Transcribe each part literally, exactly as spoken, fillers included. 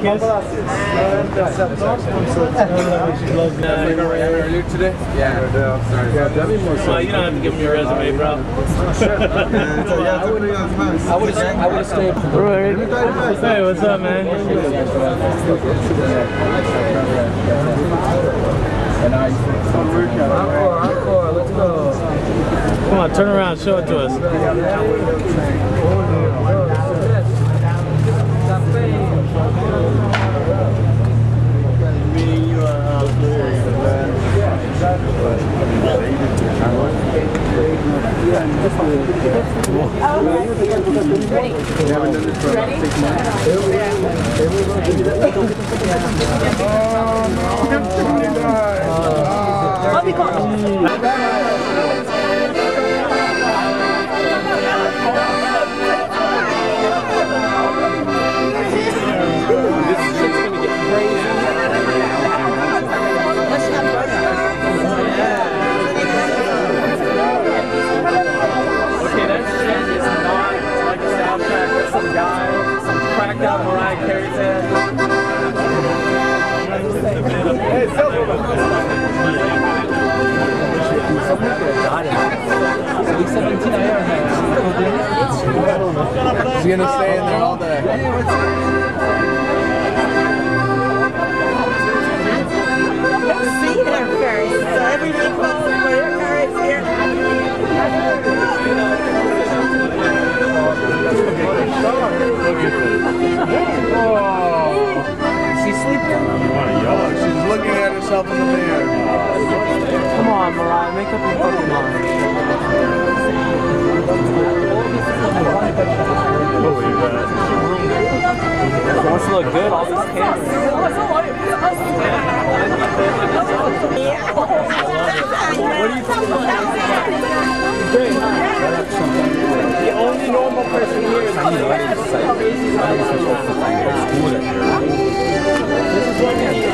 kiss? Earlier today? Yeah. Sorry. Well, you don't have to give me your resume, bro. I would have I would have stayed. Hey, what's up, man? Encore, encore, let's go. Come on, turn around, show it to us. He's gonna stay in there all day. See their fairies. So everyday clothes for your fairies here. Oh, she's sleeping. She's looking at herself in the mirror. Come on, Mariah, make up your fucking mind. Wants to look good, all these cameras. What do you think about that? Great. The only normal person here is me. This is what we need.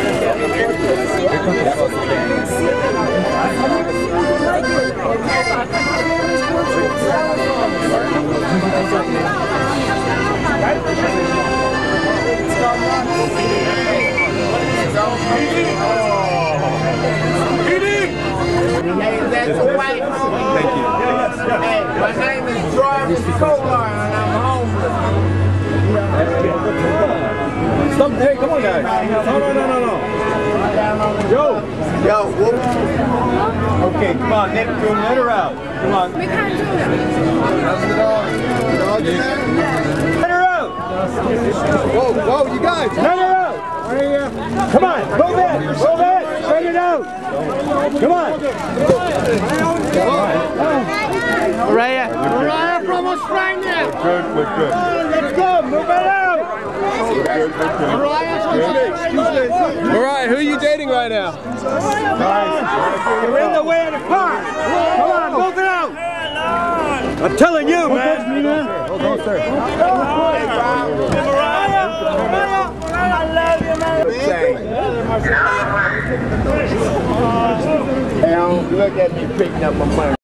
Hey, that's a white homie. Thank you. Hey, my name is Jarvis Kolar and I'm homeless. Stop. Hey, come on, guys. No, no, no, no, no. Yo. Yo, whoop. Okay, come on, Neptune, let her out. Come on. We can't do that. Let her out. Whoa, whoa, you guys. Let her out. Come on, go back. Go back. Let it out. Come on. Mariah. Mariah from Australia. Good, good, good. Let's go, move it out. Mariah from Australia. Mariah, who are you dating right now? You're in the way of the car. Come on, move it out. I'm telling you, man. Hold on, sir. Mariah, Mariah, I love you, man. Hey, don't look at me picking up my money.